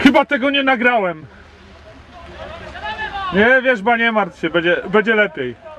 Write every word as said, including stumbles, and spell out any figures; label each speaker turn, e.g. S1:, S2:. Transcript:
S1: Chyba tego nie nagrałem. Nie, wiesz, ba nie martw się, będzie, będzie lepiej.